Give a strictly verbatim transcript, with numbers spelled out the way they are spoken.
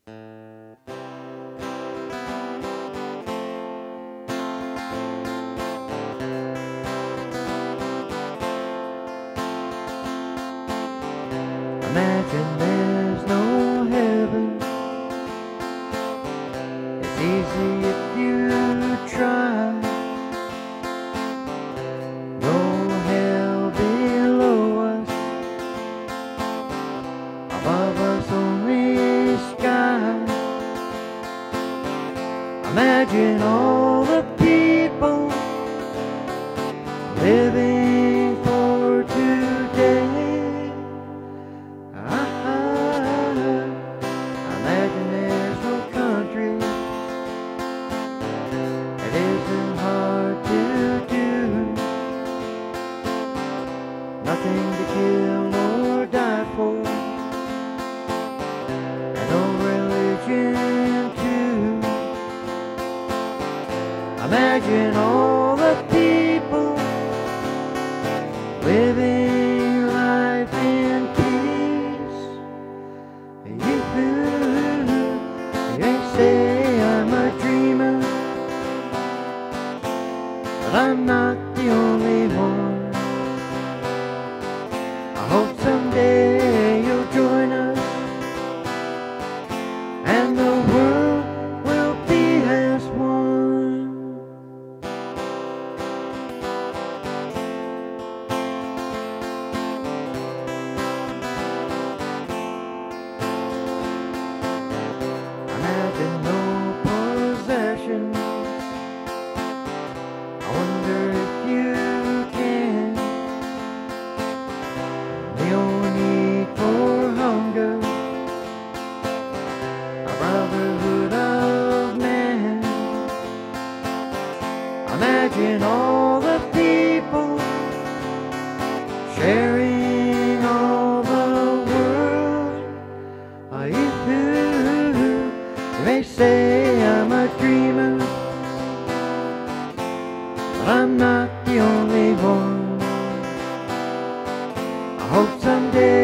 Imagine there's no heaven. It's easy if you try. No hell below us, above us only sky. Imagine all the people living for today. Imagine there's no country. It isn't hard to do. Nothing to kill or die for, and no religion too. Imagine all the people living life in peace. You, you say I'm a dreamer, but I'm not the only one. I hope someday you'll join us, and the world will be as one. Imagine no possessions. I wonder if you can. The only need for hunger, a brotherhood of man. Imagine all the people sharing all the world. Are you? They say I'm a dreamer, but I'm not the only one. I hope someday